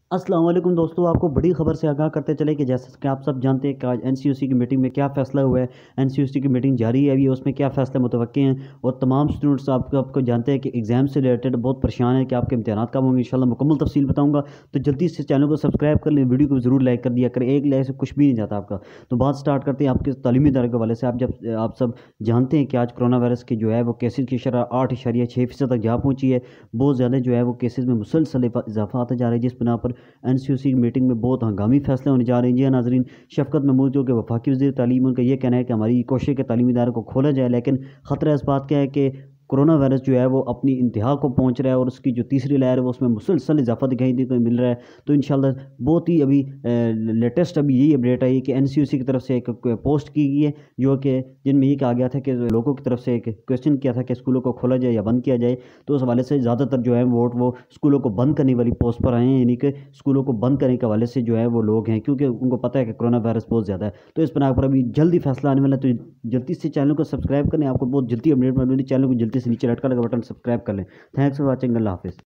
अस्सलाम वालेकुम दोस्तों, आपको बड़ी खबर से आगाह करते चले कि जैसे कि आप सब जानते हैं कि आज एनसीयूसी की मीटिंग में क्या फ़ैसला हुआ है। एनसीयूसी की मीटिंग जारी है अभी, उसमें क्या फ़ैसले मुतवक्के हैं और तमाम स्टूडेंट्स आपको जानते हैं कि एग्ज़ाम से रिलेटेड बहुत परेशान है कि आपके इम्तिहानात कब होंगे। इंशाल्लाह मुकम्मल तफसील बताऊँगा, तो जल्दी से चैनल को सब्सक्राइब कर लें, वीडियो को ज़रूर लाइक कर दिया करें। एक लाइक से कुछ भी नहीं जाता आपका। तो बात स्टार्ट करते हैं आपके तालीमी इदारे के हवाले से। आप सब जानते हैं कि आज कोरोना वायरस के जो है वो केसेज़ की शरह 8.6% तक जा पहुँची है। बहुत ज़्यादा जो है वो केसेज़ में मुसलसल इजाफा आता जा रहा है, जिस बिना पर एनसीयूसी की मीटिंग में बहुत हंगामी फैसले होने जा रहे हैं। जी हाँ नाज़रीन, शफ़क़त महमूद जो कि वफाकी वज़ीर तालीम, उनका ये कहना है कि हमारी कोशिश है कि तालीमी इदारों को खोला जाए, लेकिन ख़तरा इस बात का है कि कोरोना वायरस जो है वो अपनी इंतहा को पहुंच रहा है और उसकी जो तीसरी लहर है वो उसमें मुसलसल इजाफा दिखाई देने को मिल रहा है। तो इंशाल्लाह बहुत ही अभी लेटेस्ट अभी यही अपडेट आई है कि एनसीयूसी की तरफ से एक पोस्ट की गई है, जो कि जिनमें ये कहा गया था कि लोगों की तरफ से एक क्वेश्चन किया था कि स्कूलों को खोला जाए या बंद किया जाए। तो उस हवाले से ज़्यादातर जो है वोट वो स्कूलों को बंद करने वाली पोस्ट पर आए हैं, यानी कि स्कूलों को बंद करने के हवाले से जो है वो लोग हैं, क्योंकि उनको पता है कि कोरोना वायरस बहुत ज़्यादा है। तो इस बना पर अभी जल्दी फैसला आने वाला है। तो जल्दी से चैनल को सब्सक्राइब करें, आपको बहुत जल्दी अपडेट मिलेगी। चैनल को जल्दी से नीचे रेड कलर का बटन सब्सक्राइब कर लें। Thanks for watching. अल्लाह हाफिज़।